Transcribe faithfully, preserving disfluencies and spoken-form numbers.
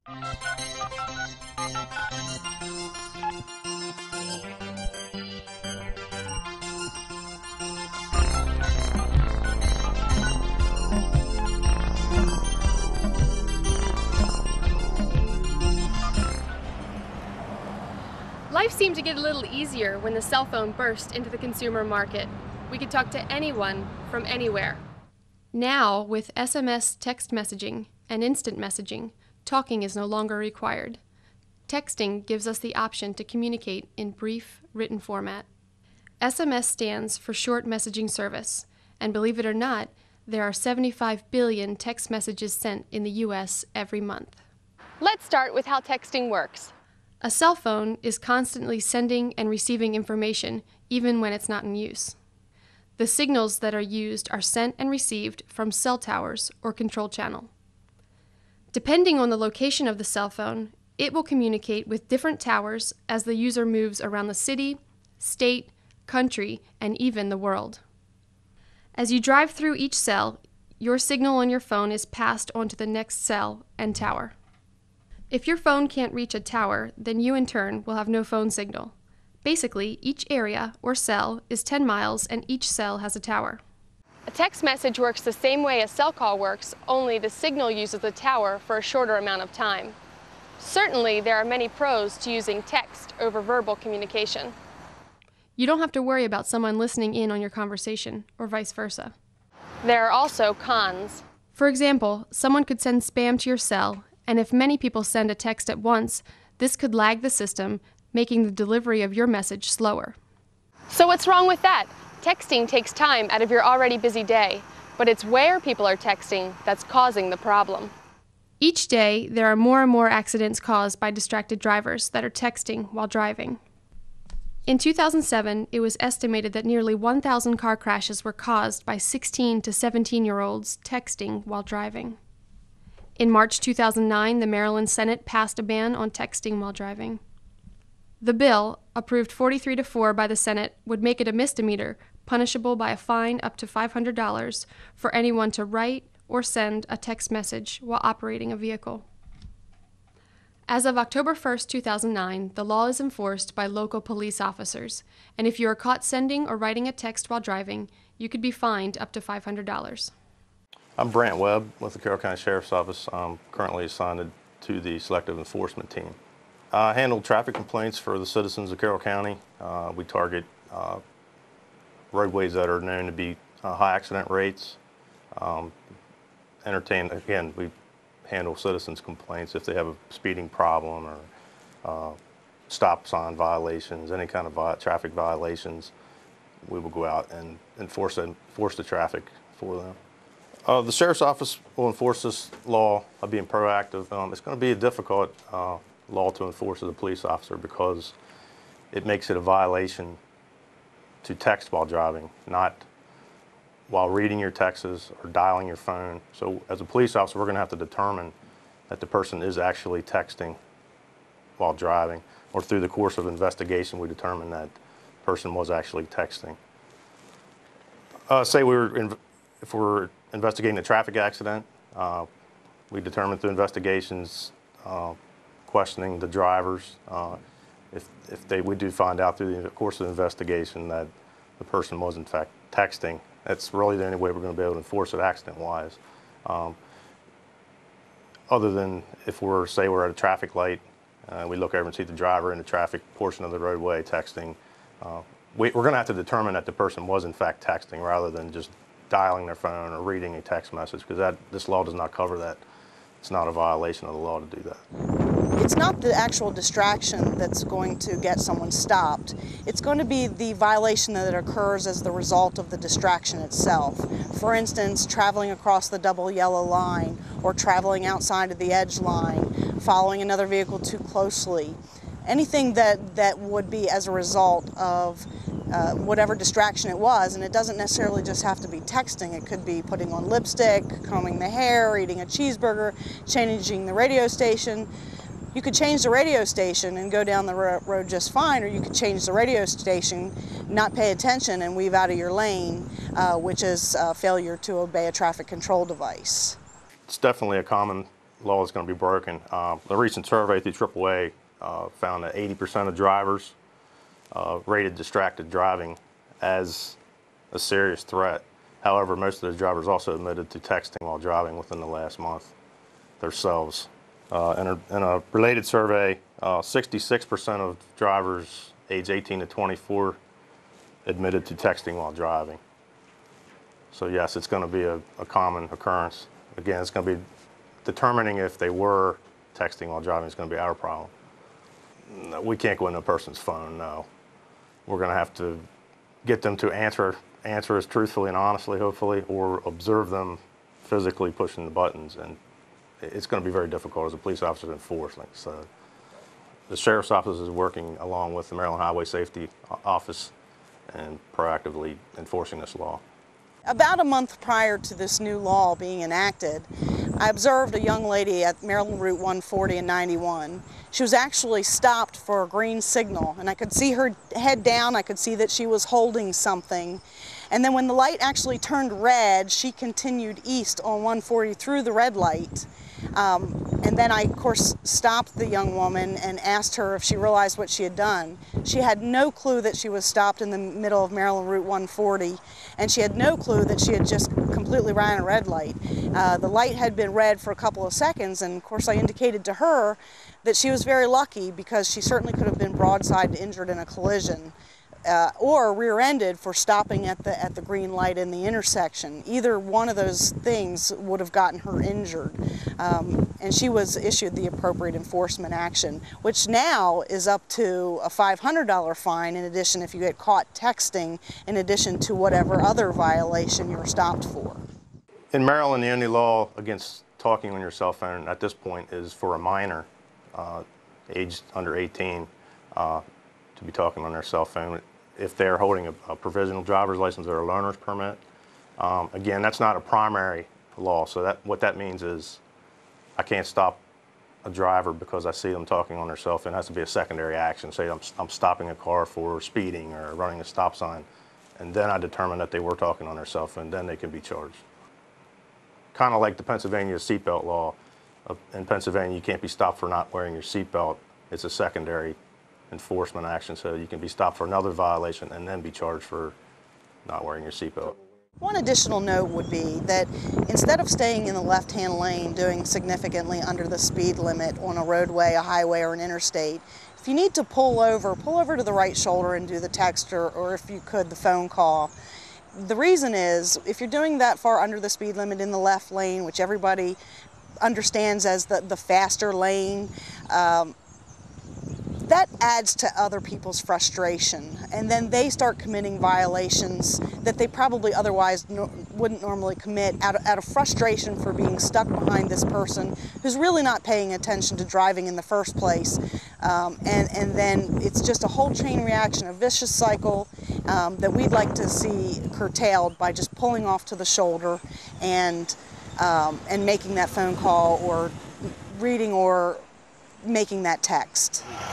Life seemed to get a little easier when the cell phone burst into the consumer market. We could talk to anyone from anywhere. Now, with S M S text messaging and instant messaging, talking is no longer required. Texting gives us the option to communicate in brief, written format. S M S stands for Short Messaging Service, and believe it or not, there are seventy-five billion text messages sent in the U S every month. Let's start with how texting works. A cell phone is constantly sending and receiving information, even when it's not in use. The signals that are used are sent and received from cell towers or control channel. Depending on the location of the cell phone, it will communicate with different towers as the user moves around the city, state, country, and even the world. As you drive through each cell, your signal on your phone is passed on to the next cell and tower. If your phone can't reach a tower, then you in turn will have no phone signal. Basically, each area or cell is ten miles and each cell has a tower. A text message works the same way a cell call works, only the signal uses the tower for a shorter amount of time. Certainly, there are many pros to using text over verbal communication. You don't have to worry about someone listening in on your conversation, or vice versa. There are also cons. For example, someone could send spam to your cell, and if many people send a text at once, this could lag the system, making the delivery of your message slower. So what's wrong with that? Texting takes time out of your already busy day, but it's where people are texting that's causing the problem. Each day, there are more and more accidents caused by distracted drivers that are texting while driving. In two thousand seven, it was estimated that nearly one thousand car crashes were caused by sixteen to seventeen-year-olds texting while driving. In March two thousand nine, the Maryland Senate passed a ban on texting while driving. The bill, approved forty-three to four by the Senate, would make it a misdemeanor, punishable by a fine up to five hundred dollars for anyone to write or send a text message while operating a vehicle. As of October first, two thousand nine, the law is enforced by local police officers, and if you are caught sending or writing a text while driving, you could be fined up to five hundred dollars. I'm Brant Webb with the Carroll County Sheriff's Office. I'm currently assigned to the Selective Enforcement Team. I handle traffic complaints for the citizens of Carroll County. Uh, we target uh, roadways that are known to be uh, high accident rates. Um, entertain, again, we handle citizens' complaints if they have a speeding problem or uh, stop sign violations, any kind of vi traffic violations. We will go out and enforce, enforce the traffic for them. Uh, the Sheriff's Office will enforce this law by being proactive. Um, it's going to be a difficult uh, law to enforce as a police officer because it makes it a violation to text while driving, not while reading your texts or dialing your phone. So as a police officer, we're going to have to determine that the person is actually texting while driving, or through the course of investigation, we determine that the person was actually texting. Uh, say we were in, if we're investigating a traffic accident, uh, we determine through investigations, uh, questioning the drivers, uh, if, if they, we do find out through the course of the investigation that the person was in fact texting, that's really the only way we're going to be able to enforce it accident-wise. Um, other than if we're, say we're at a traffic light, uh, we look over and see the driver in the traffic portion of the roadway texting, uh, we, we're going to have to determine that the person was in fact texting rather than just dialing their phone or reading a text message, because that this law does not cover that. It's not a violation of the law to do that. It's not the actual distraction that's going to get someone stopped. It's going to be the violation that occurs as the result of the distraction itself. For instance, traveling across the double yellow line or traveling outside of the edge line, following another vehicle too closely. Anything that, that would be as a result of uh, whatever distraction it was, and it doesn't necessarily just have to be texting. It could be putting on lipstick, combing the hair, eating a cheeseburger, changing the radio station. You could change the radio station and go down the ro road just fine, or you could change the radio station, not pay attention, and weave out of your lane, uh, which is a failure to obey a traffic control device. It's definitely a common law is going to be broken. Um, the recent survey through triple A uh, found that eighty percent of drivers uh, rated distracted driving as a serious threat. However, most of those drivers also admitted to texting while driving within the last month themselves. Uh, in, a, in a related survey, uh, sixty-six percent of drivers age eighteen to twenty-four admitted to texting while driving. So yes, it's going to be a, a common occurrence. Again, it's going to be determining if they were texting while driving is going to be our problem. No, we can't go into a person's phone, no. We're going to have to get them to answer, answer us truthfully and honestly, hopefully, or observe them physically pushing the buttons. And it's going to be very difficult as a police officer to enforce. Like I said, the Sheriff's Office is working along with the Maryland Highway Safety Office and proactively enforcing this law. About a month prior to this new law being enacted, I observed a young lady at Maryland Route one forty and ninety-one. She was actually stopped for a green signal, and I could see her head down. I could see that she was holding something. And then when the light actually turned red, she continued east on one forty through the red light. Um, and then I, of course, stopped the young woman and asked her if she realized what she had done. She had no clue that she was stopped in the middle of Maryland Route one forty, and she had no clue that she had just completely ran a red light. Uh, the light had been red for a couple of seconds, and of course I indicated to her that she was very lucky because she certainly could have been broadside injured in a collision. Uh, or rear-ended for stopping at the at the green light in the intersection. Either one of those things would have gotten her injured, um, and she was issued the appropriate enforcement action, which now is up to a five hundred dollar fine. In addition, if you get caught texting, in addition to whatever other violation you're stopped for. In Maryland, the only law against talking on your cell phone at this point is for a minor, uh, aged under eighteen, uh, to be talking on their cell phone if they're holding a, a provisional driver's license or a learner's permit. Um, again, that's not a primary law, so that what that means is I can't stop a driver because I see them talking on their cell phone. It has to be a secondary action. Say I'm, I'm stopping a car for speeding or running a stop sign, and then I determine that they were talking on their cell phone, then they can be charged. Kind of like the Pennsylvania seatbelt law. Uh, in Pennsylvania, you can't be stopped for not wearing your seatbelt. It's a secondary enforcement action, so you can be stopped for another violation and then be charged for not wearing your seatbelt. One additional note would be that instead of staying in the left-hand lane doing significantly under the speed limit on a roadway, a highway, or an interstate, if you need to pull over, pull over to the right shoulder and do the text or, or if you could, the phone call. The reason is, if you're doing that far under the speed limit in the left lane, which everybody understands as the, the faster lane, um, that adds to other people's frustration, and then they start committing violations that they probably otherwise no, wouldn't normally commit out of, out of frustration for being stuck behind this person who's really not paying attention to driving in the first place. Um, and, and then it's just a whole chain reaction, a vicious cycle um, that we'd like to see curtailed by just pulling off to the shoulder and, um, and making that phone call or reading or making that text.